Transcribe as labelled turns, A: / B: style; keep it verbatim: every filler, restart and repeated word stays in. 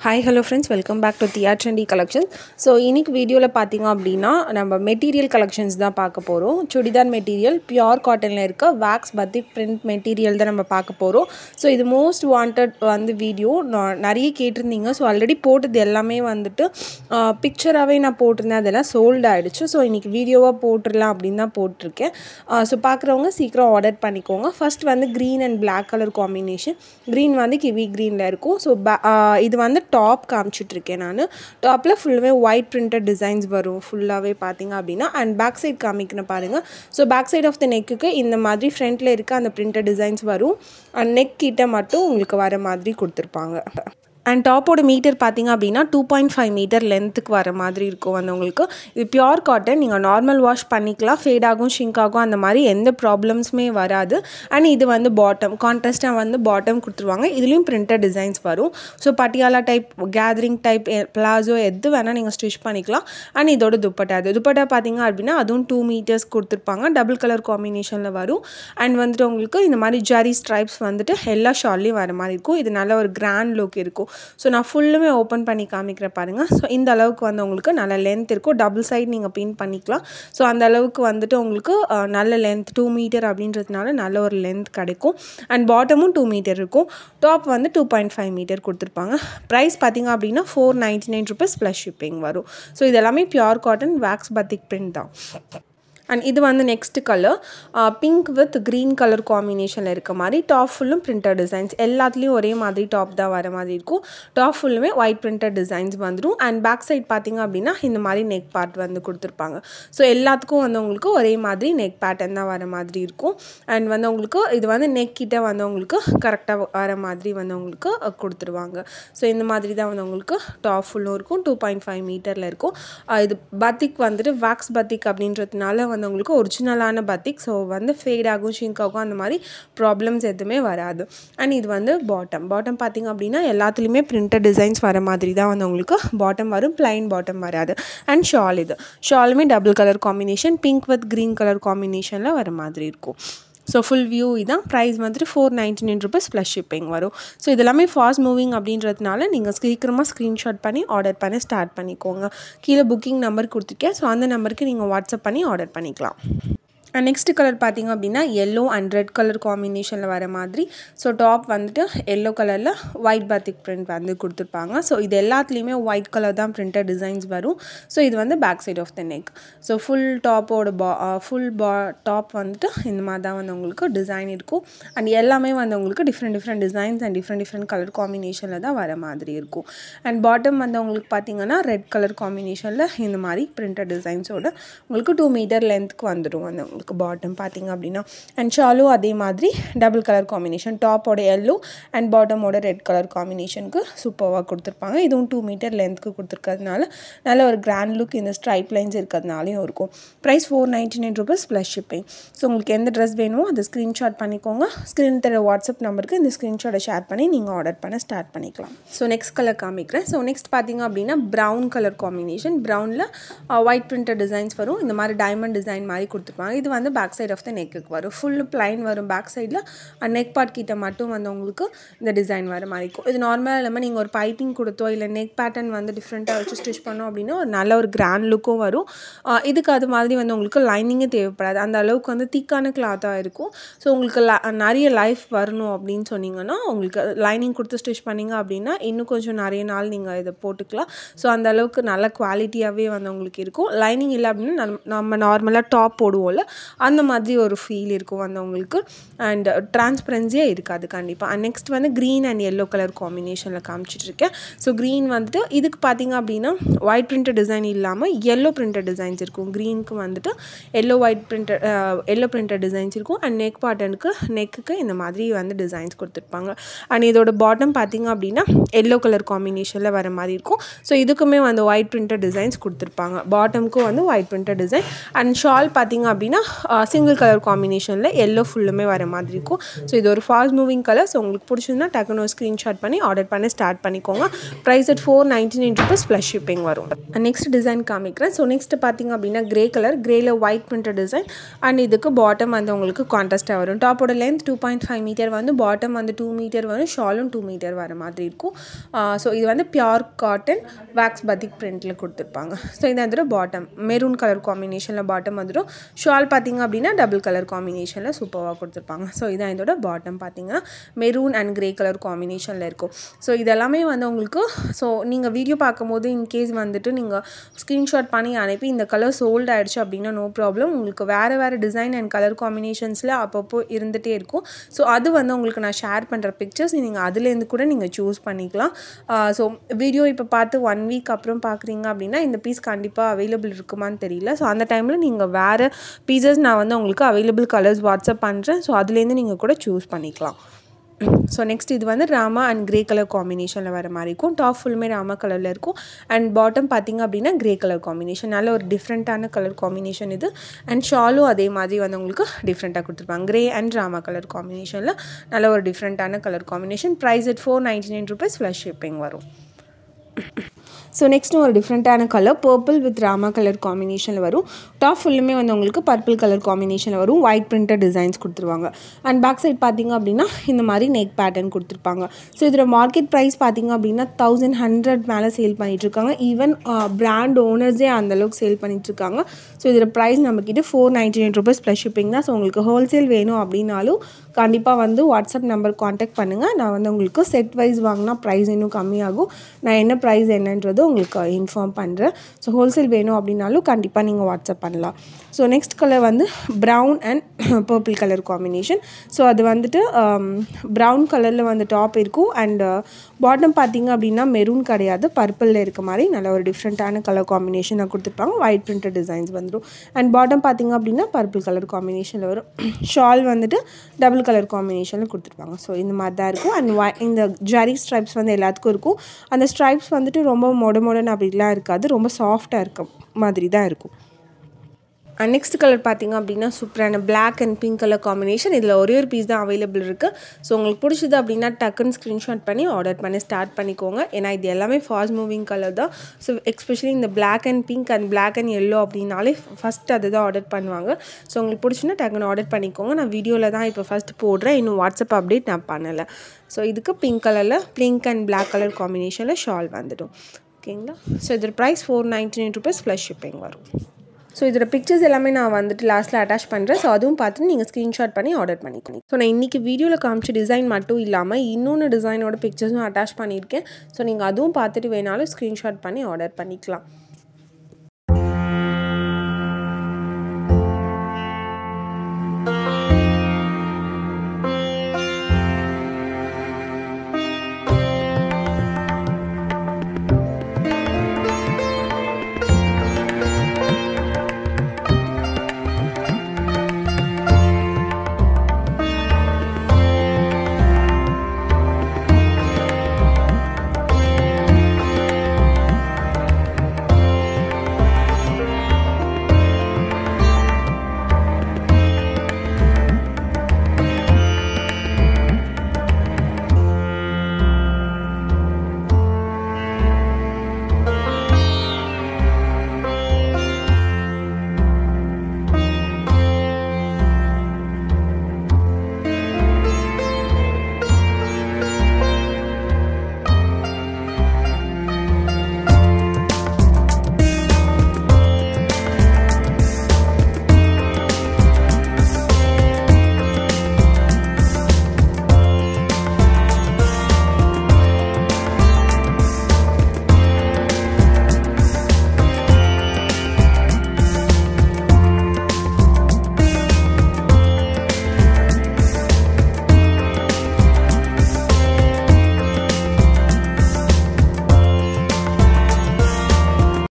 A: Hi hello friends, welcome back to Tia Trendy Collections. So இன்னைக்கு வீடியோல பாத்தீங்க அப்படினா நம்ம மெட்டீரியல் கலெக்ஷன்ஸ் தான் பார்க்க போறோம். chudidar மெட்டீரியல் பியூர் காட்டன்ல இருக்க wax batik print மெட்டீரியல் தான் நம்ம பார்க்க போறோம். So இது most wanted வந்து வீடியோ நிறைய கேட்டிருந்தீங்க. So ஆல்ரெடி போட்டது எல்லாமே வந்துட்டு பிக்சராவே நான் போட்டிருந்தேன், அதெல்லாம் சோல்ட் ஆயிடுச்சு. So இன்னைக்கு வீடியோவா போட்டுறலாம் அப்படினு தான் போட்டுருக்கேன். So பார்க்கறவங்க சீக்கிரம் ஆர்டர் பண்ணிக்கோங்க. ஃபர்ஸ்ட் வந்து green and black color combination. Green வந்து kiwi greenல இருக்கும். So இது வந்து டாப் காமிச்சிட்டு இருக்கேன் நான். டாப்ல ஃபுல்லுமே white printed designs வரும் ஃபுல்லாவே பாத்தீங்க அப்படினா. and back side காமிக்கிறேன் பாருங்க. So back side of the neck-க்கு இந்த மாதிரி ஃப்ரண்ட்ல இருக்க அந்த printed designs வரும். and neck கிட்ட மட்டும் உங்களுக்கு வர மாதிரி கொடுத்திருப்பாங்க. and top ஓட மீட்டர் பாத்தீங்க அப்படினா two point five மீட்டர் லெந்த்க்கு வர மாதிரி இருக்கும் வந்து உங்களுக்கு. இது பியூர் காட்டன், நீங்க நார்மல் வாஷ் பண்ணிக்கலாம், ஃபேட் ஆகும், ஷ்ரிங்க் ஆகும், அந்த மாதிரி எந்த ப்ராப்ளம்ஸ்மே வராது. and இது வந்து பாட்டம் கான்ட்ராஸ்டா வந்து பாட்டம் கொடுத்துருவாங்க. இதுலயும் printed designs வரும். So Patiala type, gathering type, palazzo எது வேணா நீங்க ஸ்டிச் பண்ணிக்கலாம். and இதோட துப்பட்டா, அது துப்பட்டா பாத்தீங்க அப்படினா அதுவும் two மீட்டர்ஸ் கொடுத்திருப்பாங்க. டபுள் கலர் காம்பினேஷன்ல வரும். and வந்துட்டு உங்களுக்கு இந்த மாதிரி ஜரி ஸ்ட்ரைப்ஸ் வந்துட்டு எல்லா ஷால்லயும் வர மாதிரி இருக்கும். இது நல்ல ஒரு கிராண்ட் லுக் இருக்கும். So நான் ஃபுல்லுமே ஓபன் பண்ணி காமிக்கிறேன் பாருங்க. ஸோ இந்த அளவுக்கு வந்து உங்களுக்கு நல்ல லென்த் இருக்கும். டபுள் சைடு நீங்க பின் பண்ணிக்கலாம். ஸோ அந்த அளவுக்கு வந்துட்டு உங்களுக்கு நல்ல லென்த் two மீட்டர் அப்படின்றதுனால நல்ல ஒரு லென்த் கிடைக்கும். and பாட்டமும் two மீட்டர் இருக்கும். டாப் வந்து two point five மீட்டர் கொடுத்திருப்பாங்க. பிரைஸ் பாத்தீங்க அப்படினா four ninety-nine rupees plus shipping வரும். ஸோ இது எல்லாமே pure cotton wax batik print தான். and இது வந்து next color pink with green color combinationல இருக்க மாதிரி டாப் ஃபுல்லும் printed designs, எல்லாத்துலயும் ஒரே மாதிரி டாப் தான் வர மாதிரி இருக்கும். டாப் ஃபுல்லுமே white printed designs வந்துரும். and back side பாத்தீங்க அப்படினா இந்த மாதிரி neck part வந்து கொடுத்திருப்பாங்க. ஸோ எல்லாத்துக்கும் வந்து உங்களுக்கு ஒரே மாதிரி neck pattern தான் வர மாதிரி இருக்கும். and வந்து உங்களுக்கு இது வந்து neck கிட்ட வந்து உங்களுக்கு கரெக்ட்டா வர மாதிரி வந்து உங்களுக்கு கொடுத்துருவாங்க. ஸோ இந்த மாதிரி தான் வந்து உங்களுக்கு டாப் ஃபுல்லும் இருக்கும். two point five மீட்டர்ல இருக்கும். இது batik வந்துட்டு wax batik அப்படின்றதுனால வந்து உங்களுக்கு ஒரிஜினலான batik. ஸோ வந்து ஃபேட் ஆகும், ஷ்ரிங்க் ஆகும், அந்த மாதிரி ப்ராப்ளம்ஸ் எதுவுமே வராது. அண்ட் இது வந்து பாட்டம் பாட்டம் பார்த்தீங்க அப்படின்னா எல்லாத்துலேயுமே printed designs வர மாதிரி தான் வந்து உங்களுக்கு பாட்டம் வரும். plain பாட்டம் வராது. அண்ட் ஷால், இது ஷாலுமே double colour combination, pink with green colour காம்பினேஷனில் வர மாதிரி இருக்கும். ஸோ ஃபுல் வியூ இதான். ப்ரைஸ் வந்துட்டு four ninety nine rupees plus shipping வரும். ஸோ இதெல்லாமே ஃபாஸ்ட் மூவிங் அப்படின்றதுனால நீங்கள் சீக்கிரமாக ஸ்க்ரீன்ஷாட் பண்ணி ஆர்டர் பண்ணி ஸ்டார்ட் பண்ணிக்கோங்க. கீழே புக்கிங் நம்பர் கொடுத்துருக்கேன். ஸோ அந்த நம்பருக்கு நீங்கள் வாட்ஸ்அப் பண்ணி ஆர்டர் பண்ணிக்கலாம். அண்ட் நெக்ஸ்ட் கலர் பார்த்தீங்க அப்படின்னா எல்லோ அண்ட் ரெட் கலர் காம்பினேஷனில் வர மாதிரி. ஸோ டாப் வந்துட்டு எல்லோ கலரில் ஒயிட் batik print வந்து கொடுத்துருப்பாங்க. ஸோ இது எல்லாத்துலேயுமே ஒயிட் கலர் தான் printed designs வரும். ஸோ இது வந்து back side of the neck. So full டாப்போட பா ஃபுல் பா டாப் வந்துட்டு இந்த மாதிரி தான் வந்து உங்களுக்கு டிசைன் இருக்கும். அண்ட் எல்லாமே வந்து உங்களுக்கு different different designs and different different colour காம்பினேஷனில் தான் வர மாதிரி இருக்கும். அண்ட் பாட்டம் வந்து உங்களுக்கு பார்த்தீங்கன்னா ரெட் கலர் காம்பினேஷனில் இந்த மாதிரி printed designsோட உங்களுக்கு டூ மீட்டர் லென்த்துக்கு வந்துடும் வந்து உங்களுக்கு பாட்டம் பார்த்தீங்க அப்படின்னா. அண்ட் ஷாலும் அதே மாதிரி டபுள் கலர் காம்பினேஷன், டாப்போட எல்லோ அண்ட் பாட்டமோட ரெட் கலர் காம்பினேஷனுக்கு சூப்பராக கொடுத்துருப்பாங்க. இதுவும் டூ மீட்டர் லென்த்துக்கு கொடுத்துருக்கிறதுனால நல்ல ஒரு கிராண்ட் லுக் இந்த ஸ்ட்ரைப் லைன்ஸ் இருக்கிறதுனாலையும் இருக்கும். Price four ninety nine rupees plus shipping. So உங்களுக்கு எந்த ட்ரெஸ் வேணுமோ அதை ஸ்க்ரீன்ஷாட் பண்ணிக்கோங்க. ஸ்க்ரீன் தர வாட்ஸ்அப் நம்பருக்கு இந்த ஸ்க்ரீன்ஷாட்டை ஷேர் பண்ணி நீங்கள் ஆர்டர் பண்ண ஸ்டார்ட் பண்ணிக்கலாம். ஸோ நெக்ஸ்ட் கலர் காமிக்கிறேன். ஸோ நெக்ஸ்ட் பார்த்தீங்க அப்படின்னா ப்ரௌன் கலர் காம்பினேஷன், ப்ரௌனில் ஒயிட் printed டிசைன்ஸ் வரும். இந்த மாதிரி டைமண்ட் டிசைன் மாதிரி கொடுத்துருப்பாங்க. இது வந்து பேக் சைட் ஆஃப் த நெக்குக்கு வரும். ஃபுல் பிளைன் வரும் பேக் சைடில். நெக் பார்ட் கிட்ட மட்டும் வந்து உங்களுக்கு இந்த டிசைன் வர மாதிரி இருக்கும். இது நார்மலாக இல்லாமல் நீங்கள் ஒரு பைப்பிங் கொடுத்தோ இல்லை நெக் பேட்டர்ன் வந்து டிஃப்ரெண்ட்டாக வச்சு ஸ்டிச் பண்ணோம் அப்படின்னா ஒரு நல்ல ஒரு கிராண்ட் லுக்கும் வரும். இதுக்கு அது மாதிரி வந்து உங்களுக்கு லைனிங்கே தேவைப்படாது. அந்த அளவுக்கு வந்து திக்கான கிளாத்தாக இருக்கும். ஸோ உங்களுக்கு நிறைய லைஃப் வரணும் அப்படின்னு சொன்னீங்கன்னா உங்களுக்கு லைனிங் கொடுத்து ஸ்டிச் பண்ணிங்க அப்படின்னா இன்னும் கொஞ்சம் நிறைய நாள் நீங்கள் இதை போட்டுக்கலாம். ஸோ அந்த அளவுக்கு நல்ல குவாலிட்டியாகவே வந்து உங்களுக்கு இருக்கும். லைனிங் இல்லை அப்படின்னா நம்ம நார்மலாக டாப் போடுவோம்ல அந்த மாதிரி ஒரு ஃபீல் இருக்கும் வந்து உங்களுக்கு. அண்ட் டிரான்ஸ்பரன்சியாக இருக்காது கண்டிப்பாக. அண்ட் நெக்ஸ்ட் வந்து க்ரீன் அண்ட் எல்லோ கலர் காம்பினேஷனில் காமிச்சிட்ருக்கேன். ஸோ க்ரீன் வந்துட்டு இதுக்கு பார்த்தீங்க அப்படின்னா ஒயிட் printed டிசைன் இல்லாமல் எல்லோ printed டிசைன்ஸ் இருக்கும். க்ரீனுக்கு வந்துட்டு yellow white printed yellow printed designs இருக்கும். அண்ட் நெக் பாட்டனுக்கு நெக்குக்கு இந்த மாதிரி வந்து டிசைன்ஸ் கொடுத்துருப்பாங்க. அண்ட் இதோட பாட்டம் பார்த்தீங்க அப்படின்னா எல்லோ கலர் காம்பினேஷனில் வர மாதிரி இருக்கும். ஸோ இதுக்குமே வந்து ஒயிட் printed டிசைன்ஸ் கொடுத்துருப்பாங்க. பாட்டமுக்கும் வந்து white printed design. And shawl பார்த்தீங்க அப்படின்னா சிங்கிள் கலர் காம்பினேஷனில் எல்லோ ஃபுல்லுமே வர மாதிரி இருக்கும். ஸோ இது ஒரு ஃபாஸ்ட் மூவிங் கலர். ஸோ உங்களுக்கு பிடிச்சிருந்தா டக்குன்னு ஒரு ஸ்க்ரீன்ஷாட் பண்ணி ஆர்டர் பண்ணி ஸ்டார்ட் பண்ணிக்கோங்க. Price at four ninety nine rupees plus shipping வரும். நெக்ஸ்ட் டிசைன் காமிக்கிறேன். ஸோ நெக்ஸ்ட் பார்த்தீங்க அப்படின்னா கிரே கலர், கிரேல ஒயிட் பிரிண்டட் டிசைன் அண்ட் இதுக்கு பாட்டம் வந்து உங்களுக்கு கான்ட்ராஸ்ட்டாக வரும். டாப்போட length two point five metre வந்து, பாட்டம் வந்து டூ மீட்டர் வரும், ஷாலும் டூ மீட்டர் வர மாதிரி இருக்கும். ஸோ இது வந்து பியூர் காட்டன் வேக்ஸ் பத்திக் பிரிண்டில் கொடுத்துருப்பாங்க. ஸோ இது வந்துட்டு பாட்டம் மெரூன் கலர் காம்பினேஷனில் பாட்டம் வந்துடும். ஷால் பார்த்தீங்க அப்படின்னா டபுள் கலர் காம்பினேஷனில் சூப்பராக கொடுத்துருப்பாங்க. ஸோ இதான் இதோட பாட்டம் பார்த்தீங்கன்னா மெரூன் அண்ட் கிரே கலர் காம்பினேஷனில் இருக்கும். ஸோ இதெல்லாமே வந்து உங்களுக்கு ஸோ நீங்கள் வீடியோ பார்க்கும்போது இன்கேஸ் வந்துட்டு நீங்கள் ஸ்க்ரீன்ஷாட் பண்ணி அனுப்பி இந்த கலர் சோல்ட் ஆகிடுச்சு அப்படின்னா நோ ப்ராப்ளம். உங்களுக்கு வேறு வேறு டிசைன் அண்ட் கலர் காம்பினேஷன்ஸில் அப்பப்போ இருந்துகிட்டே இருக்கும். ஸோ அது வந்து உங்களுக்கு நான் ஷேர் பண்ணுற பிக்சர்ஸ் நீங்கள் அதுலேருந்து கூட நீங்கள் சூஸ் பண்ணிக்கலாம். ஸோ வீடியோ இப்போ பார்த்து ஒன் வீக் அப்புறம் பார்க்குறீங்க அப்படின்னா இந்த பீஸ் கண்டிப்பாக அவைலபிள் இருக்குமான்னு தெரியல. ஸோ அந்த டைமில் நீங்கள் வேறு பீசஸ் நான் வந்து உங்களுக்கு அவைலபிள் கலர்ஸ் வாட்ஸ்அப் பண்ணுறேன். ஸோ அதுலேருந்து நீங்கள் கூட சூஸ் பண்ணிக்கலாம். ஸோ நெக்ஸ்ட் இது வந்து ராமா அண்ட் கிரே கலர் காம்பினேஷனில் வர மாதிரி இருக்கும். டாப் ஃபுல்லுமே ராமா கலரில் இருக்கும் அண்ட் பாட்டம் பார்த்திங்க அப்படின்னா கிரே கலர் காம்பினேஷன். நல்ல ஒரு டிஃப்ரெண்ட்டான கலர் காம்பினேஷன் இது. அண்ட் ஷாலும் அதே மாதிரி வந்து உங்களுக்கு டிஃப்ரெண்ட்டாக கொடுத்துருப்பாங்க. கிரே அண்ட் ராமா கலர் காம்பினேஷனில் நல்ல ஒரு டிஃப்ரெண்ட்டான colour combination. Price at four ninety nine rupees plus shipping வரும். ஸோ நெக்ஸ்ட் ஒரு டிஃப்ரெண்ட்டான colour purple with Rama colour காம்பினேஷனில் வரும். டாப் ஃபுல்லுமே வந்து உங்களுக்கு பர்பிள் கலர் காம்பினேஷனில் வரும். ஒயிட் பிரிண்டட் டிசைன்ஸ் கொடுத்துருவாங்க. அண்ட் பேக் சைட் பார்த்திங்க அப்படின்னா இந்த மாதிரி நெக் பேட்டர்ன் கொடுத்துருப்பாங்க. ஸோ இதில் மார்க்கெட் ப்ரைஸ் பார்த்திங்க அப்படின்னா தௌசண்ட் ஹண்ட்ரட் மேலே சேல் பண்ணிகிட்ருக்காங்க. ஈவன் பிராண்ட் ஓனர்ஸே அந்தளவுக்கு சேல் பண்ணிகிட்ருக்காங்க. ஸோ இதில் ப்ரைஸ் நம்மக்கிட்ட four ninety nine rupees plus shipping தான். ஸோ உங்களுக்கு ஹோல்சேல் வேணும் அப்படின்னாலும் கண்டிப்பாக வந்து வாட்ஸ்அப் நம்பர் காண்டாக்ட் பண்ணுங்கள். நான் வந்து உங்களுக்கு செட் வைஸ் வாங்கினா ப்ரைஸ் இன்னும் கம்மியாகும். நான் என்ன ப்ரைஸ் என்னன்றது உங்களுக்கு இன்ஃபார்ம் பண்ணுறேன். ஸோ ஹோல்சேல் வேணும் அப்படின்னாலும் கண்டிப்பாக நீங்கள் வாட்ஸ்அப் பண்ணலாம். ஸோ நெக்ஸ்ட் கலர் வந்து brown and purple colour combination. So அது வந்துட்டு ப்ரௌன் கலரில் வந்து டாப் இருக்கும் அண்ட் பாட்டம் பார்த்திங்க அப்படின்னா மெரூன் கிடையாது, பர்பிளில் இருக்க மாதிரி நல்ல ஒரு டிஃப்ரெண்ட்டான கலர் காம்பினேஷனாக கொடுத்துருப்பாங்க. ஒயிட் பிரிண்டட் டிசைன்ஸ் வந்துடும். அண்ட் பாட்டம் பார்த்திங்க அப்படின்னா பர்பிள் கலர் காம்பினேஷனில் வரும். ஷால் வந்துட்டு டபுள் கலர் காம்பினேஷனில் கொடுத்துருப்பாங்க. ஸோ இந்த மாதிரி தான் இருக்கும். அண்ட் இந்த ஜரி ஸ்ட்ரைப்ஸ் வந்து எல்லாத்துக்கும் இருக்கும். அந்த ஸ்ட்ரைப்ஸ் வந்துட்டு ரொம்ப மொட மொடன்னு அப்படிலாம் இருக்காது, ரொம்ப சாஃப்டாக இருக்க மாதிரி தான் இருக்கும். அண்ட் நெக்ஸ்ட் கலர் பார்த்திங்க அப்படின்னா சூப்பரான black and pink colour combination. இதில் ஒரே ஒரு பீஸ் தான் அவைலபிள் இருக்குது. ஸோ உங்களுக்கு பிடிச்சது அப்படின்னா டக்குன்னு ஸ்க்ரீன்ஷாட் பண்ணி ஆர்டர் பண்ணி ஸ்டார்ட் பண்ணிக்கோங்க. ஏன்னா இது எல்லாமே ஃபாஸ்ட் மூவிங் கலர் தான். ஸோ எஸ்பெஷலி இந்த black and pink and black and yellow அப்படின்னாலே ஃபஸ்ட் அது தான் ஆர்டர் பண்ணுவாங்க. ஸோ உங்களுக்கு பிடிச்சுன்னா டக்குன்னு ஆர்டர் பண்ணிக்கோங்க. நான் வீடியோவில் தான் இப்போ ஃபஸ்ட் போடுறேன், இன்னும் வாட்ஸ்அப் அப்டேட் நான் பண்ணலை. ஸோ இதுக்கு பிங்க் கலரில் பிங்க் அண்ட் பிளாக் கலர் காம்பினேஷனில் ஷால் வந்துடும். ஓகேங்களா? ஸோ இதோட price four ninety nine rupees plus shipping வரும். ஸோ இதோட பிக்சர்ஸ் எல்லாமே நான் வந்துட்டு லாஸ்ட்டில் அட்டாச் பண்ணுறேன். ஸோ அதுவும் பார்த்துட்டு நீங்கள் ஸ்க்ரீன்ஷாட் பண்ணி ஆர்டர் பண்ணிக்கணும். ஸோ நான் இன்றைக்கி வீடியோவில் காமிச்ச டிசைன் மட்டும் இல்லாமல் இன்னொன்று டிசைனோட பிக்சர்ஸும் அட்டாச் பண்ணியிருக்கேன். ஸோ நீங்கள் அதுவும் பார்த்துட்டு வேணாலும் ஸ்க்ரீன்ஷாட் பண்ணி ஆர்டர் பண்ணிக்கலாம்.